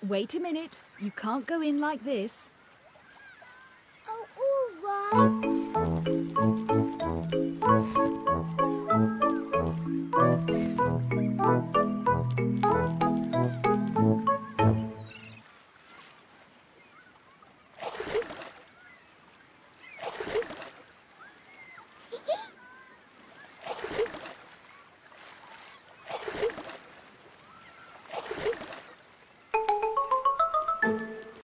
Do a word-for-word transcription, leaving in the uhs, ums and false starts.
Wait a minute. You can't go in like this. Oh, all right.